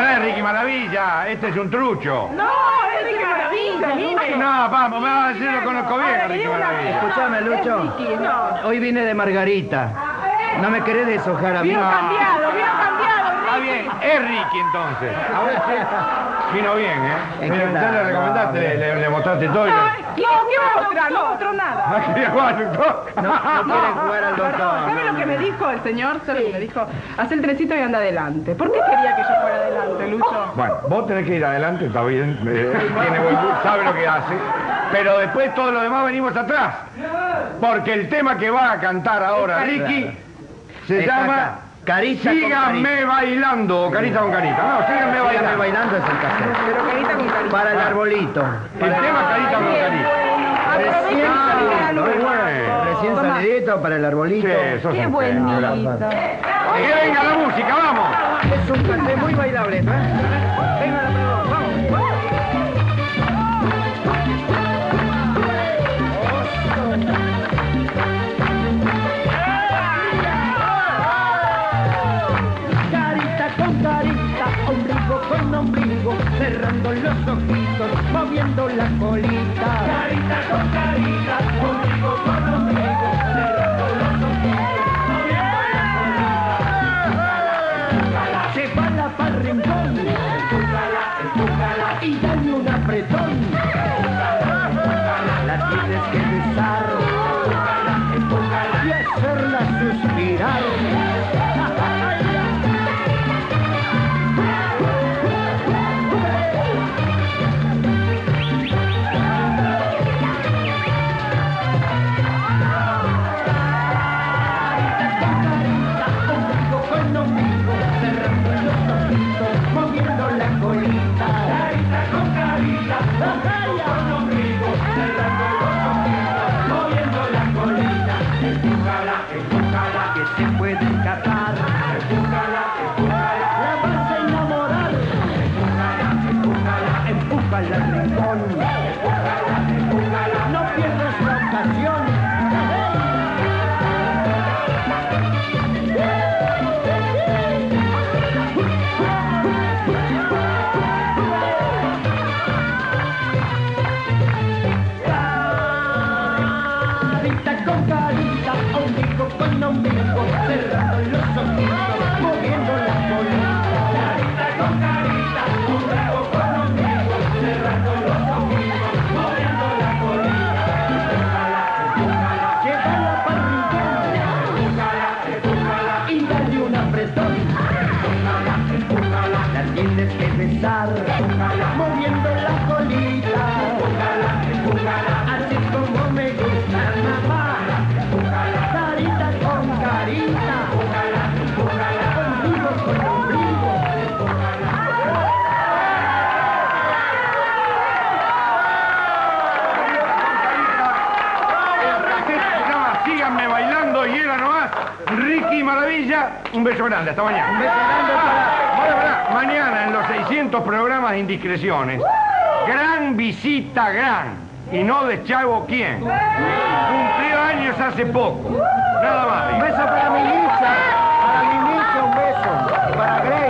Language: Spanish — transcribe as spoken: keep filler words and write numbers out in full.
no es Ricky Maravilla, este es un trucho. No, es Ricky Maravilla, mire. No, vamos, me vas a decir, lo conozco bien a Ricky una- Maravilla. Escuchame, Lucho. Es Ricky, no. Hoy vine de Margarita. ¿No me querés deshojar a mí? Vino cambiado, vino cambiado, Está Ricky. bien, es Ricky entonces. A ver si vino bien, ¿eh? Es Mira, que usted le no, recomendaste, no, le, le mostraste todo y... No, ¿qué va a mostrar? No mostró nada. ¿No quería jugar al doctor? No, no quiere jugar al doctor. ¿Sabe lo que me dijo el señor? ¿Sabe lo que me dijo? Haz el trencito y anda adelante. ¿Por qué quería que yo fuera adelante, Lucho? Bueno, vos tenés que ir adelante, está bien, eh, tiene buen gusto, sabe lo que hace, pero después todo lo demás venimos atrás, porque el tema que va a cantar ahora Ricky se Está llama acá. Carita con Síganme carita. bailando, o carita con carita, no, síganme Síganme bailando. bailando es el cassette. Pero carita con carita. Para el arbolito. El tema carita con carita. Recién Ah, salidito. muy bueno. Recién Toma. salidito para el arbolito. Sí, sos Qué un bonito. genio. Que venga la música, vamos. Es un cassette muy bailable, ¿eh? Venga la prueba, vamos. Carita con carita, ombligo con ombligo, cerrando los ojitos, moviendo la colita. Carita con carita, ombligo con ombligo, cerrando los ojitos, moviendo la colita. Se va la pa'l rincón, empújala, empújala, y dale un apretón. La tienes que besar, empújala, empújala, y hacerla suspirar. Con ombligo, cerrando los ojitos, moviendo la colita. Carita con carita, ombligo con ombligo, cerrando los ojitos, moviendo la colita. Empújala, empújala, que se puede escapar. Empújala, empújala, la vas a enamorar. Empújala, empújala, empújala al rincón. Empújala, empújala, no pierdas la ocasión. Carita con carita, ombligo con ombligo, cerrando los ojitos, moviendo la colita. Carita con carita, ombligo con ombligo, cerrando los ojitos, moviendo la colita. Empújala, empújala, llévala pa'l rincón. Empújala, empújala, y dale un apretón. Empújala, empújala, la tienes que besar. Empújala, moviendo la colita. Empújala, empújala, así como me gusta, mamá. Carita con carita, ombligo con ombligo. El cassette se llama Síganme bailando y era nomás Ricky Maravilla. Un beso grande, hasta mañana. Un beso grande para... Mañana en los seiscientos programas de Indiscreciones, gran visita, gran, y no de chavo quién. Cumplió años hace poco. Nada más. Un beso para mi Licha. Para mi Licha, un beso. Para Greg.